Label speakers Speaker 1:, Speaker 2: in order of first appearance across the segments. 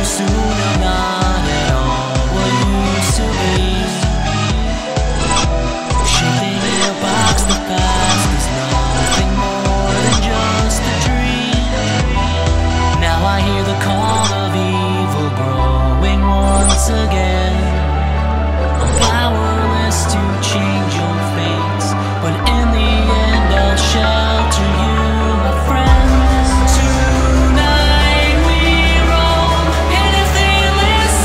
Speaker 1: Soon I'm not at all what used to be. Shaping in a box, the past is nothing more than just a dream. Now I hear the call of evil growing once again. I'm powerless to change your fate, but in the end I'll shelter you, my friends. Tonight we roam, and if they listen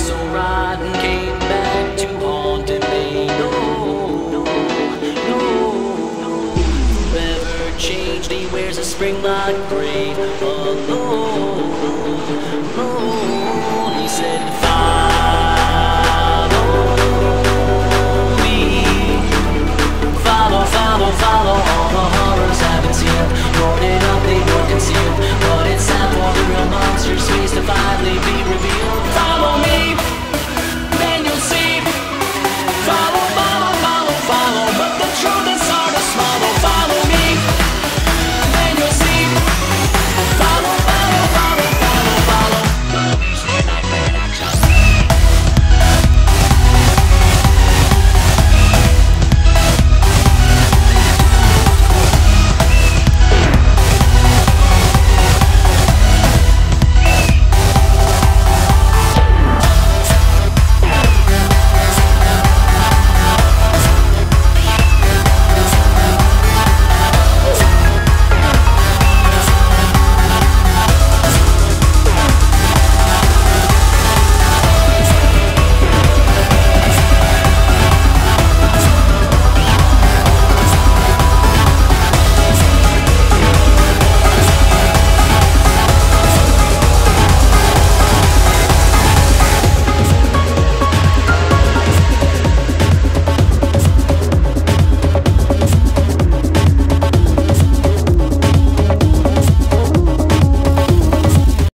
Speaker 1: so rotten came back to haunt him. No, no, no. Forever changed, he wears a spring-locked grave alone.